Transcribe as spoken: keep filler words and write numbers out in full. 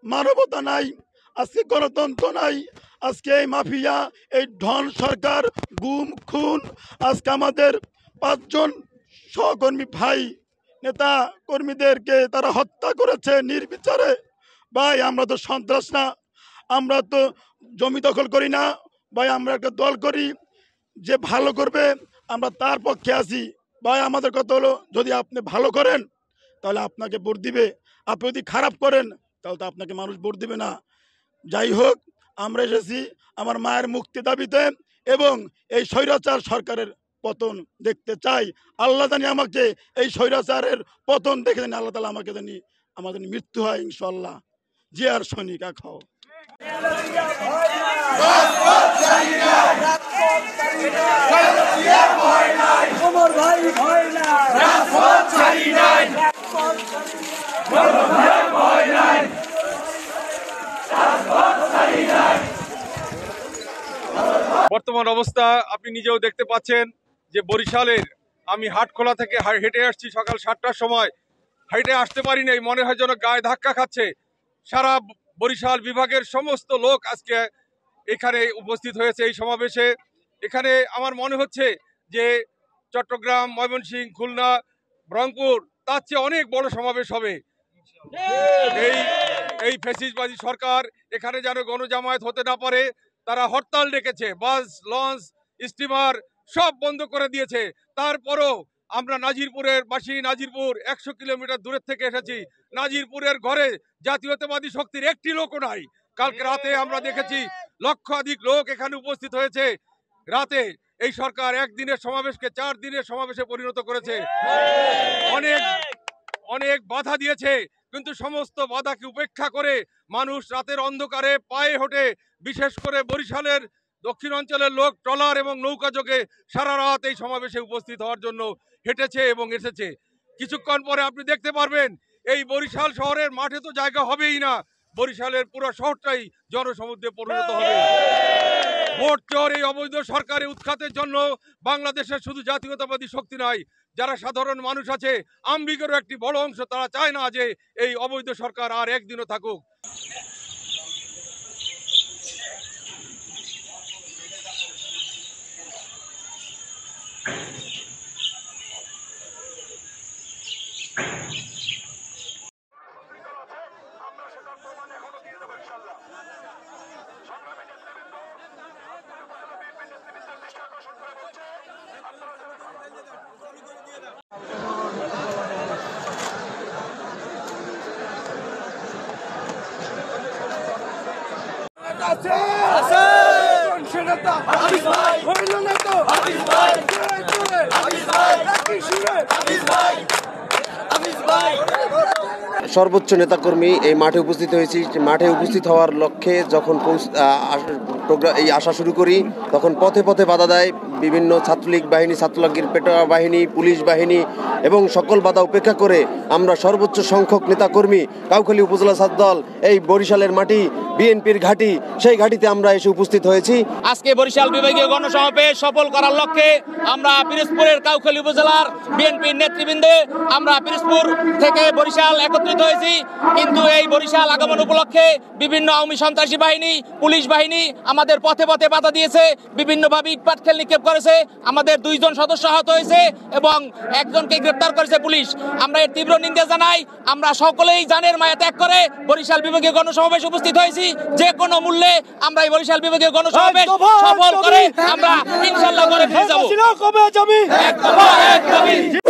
মানবতা নাই, আজকে গণতন্ত্র নাই। আজকে এই মাফিয়া, এই ঢন সরকার, গুম খুন, আজকে আমাদের পাঁচজন সহকর্মী ভাই নেতা কর্মীদেরকে তারা হত্যা করেছে নির্বিচারে। ভাই আমরা তো সন্ত্রাস না, আমরা তো জমি দখল করি না ভাই, আমরা একটা দল করি যে ভালো করবে, আমরা তার পক্ষে আছি ভাই। আমাদের কথা হলো, যদি আপনি ভালো করেন তাহলে আপনাকে ভোট দিবে, আপনি যদি খারাপ করেন তাহলে তো আপনাকে মানুষ ভোট দিবে না। যাই হোক, আমরা এসেছি আমার মায়ের মুক্তি দাবিতে এবং এই স্বৈরাচার সরকারের পতন দেখতে চাই। আল্লাহ জানি আমাকে এই স্বৈরাচারের পতন দেখে জানি আল্লাহ তালা আমাকে জানি আমাদের মৃত্যু হয় ইনশাল্লাহ। যে আর সৈনিকা খাও বর্তমান অবস্থা আপনি নিজেও দেখতে পাচ্ছেন যে বরিশালের আমি হাটখোলা থেকে হেঁটে আসছি সকাল সাতটার সময়, হেঁটে আসতে পারি নাই, মনে হয় যেন গায়ে ধাক্কা খাচ্ছে। সারা বরিশাল বিভাগের সমস্ত লোক আজকে এখানে উপস্থিত হয়েছে এই সমাবেশে। এখানে আমার মনে হচ্ছে যে চট্টগ্রাম, ময়মনসিংহ, খুলনা, রংপুর তার চেয়ে অনেক বড় সমাবেশ হবে। এই এই ফ্যাসিস্টবাদী সরকার এখানে যেন গণজামায়াত হতে না পারে, তারা হরতাল ডেকেছে, বাস, লঞ্চ, স্টিমার সব বন্ধ করে দিয়েছে। তারপরও আমরা নাজিরপুরের বাসী, নাজিরপুর একশো কিলোমিটার দূরের থেকে এসেছি। নাজিরপুরের ঘরে জাতীয়তাবাদী শক্তির একটি লোকও নাই। কালকে রাতে আমরা দেখেছি লক্ষাধিক লোক এখানে উপস্থিত হয়েছে। রাতে এই সরকার একদিনের সমাবেশকে চার দিনের সমাবেশে পরিণত করেছে, অনেক অনেক বাধা দিয়েছে, কিন্তু সমস্ত বাধাকে উপেক্ষা করে মানুষ রাতের অন্ধকারে পায়ে হেঁটে, বিশেষ করে বরিশালের দক্ষিণ অঞ্চলের লোক ট্রলার এবং নৌকা যোগে সারা রাত এই সমাবেশে উপস্থিত হওয়ার জন্য হেঁটেছে এবং এসেছে। কিছুক্ষণ পরে আপনি দেখতে পারবেন এই বরিশাল শহরের মাঠে তো জায়গা হবেই না, বরিশালের পুরো শহরটাই জনসমুদ্রে পরিণত হবে। ভোট চোর এই অবৈধ সরকারের উৎখাতের জন্য বাংলাদেশের শুধু জাতীয়তাবাদী শক্তি নাই, যারা সাধারণ মানুষ আছে আমলিগেরও একটি বড় অংশ, তারা চায় না যে এই অবৈধ সরকার আর একদিনও থাকুক। সর্বোচ্চ নেতাকর্মী এই মাঠে উপস্থিত হয়েছি। মাঠে উপস্থিত হওয়ার লক্ষ্যে যখন প্রোগ্রাম এই আসা শুরু করি, তখন পথে পথে বাধা দেয় বিভিন্ন ছাত্রলীগ বাহিনী, ছাত্রলীগের পেটোয়া বাহিনী, পুলিশ বাহিনী, এবং সকল বাধা উপেক্ষা করে আমরা সর্বোচ্চ সংখ্যক নেতাকর্মী কাউখালী উপজেলা ছাত্রদল এই বরিশালের মাটি, বিএনপির ঘাঁটি, সেই ঘাঁটিতে আমরা এসে উপস্থিত হয়েছি। আজকে বরিশাল বিভাগীয় গণসমাবেশ সফল করার লক্ষ্যে আমরা পিরোজপুরের কাউখালী উপজেলার বিএনপির নেতৃবৃন্দে আমরা পিরোজপুর থেকে বরিশাল একত্রিত হয়েছি। কিন্তু এই বরিশাল আগমন উপলক্ষে বিভিন্ন আওয়ামী সন্ত্রাসী বাহিনী, পুলিশ বাহিনী আমাদের পথে পথে বাধা দিয়েছে, বিভিন্নভাবে ইটপাট খেল নিক্ষেপ করেছে, আমাদের দুইজন সদস্য আহত হয়েছে এবং একজনকে গ্রেপ্তার করেছে পুলিশ। আমরা এর তীব্র নিন্দা জানাই। আমরা সকলেই জানের মায়া ত্যাগ করে বরিশাল বিভাগীয় গণসমাবেশ উপস্থিত হয়েছি। যে কোনো মূল্যে আমরা এই বরিশাল বিভাগীয় গণসমাবেশ সফল করে আমরা ইনশাআল্লাহ করে ফিরে যাব।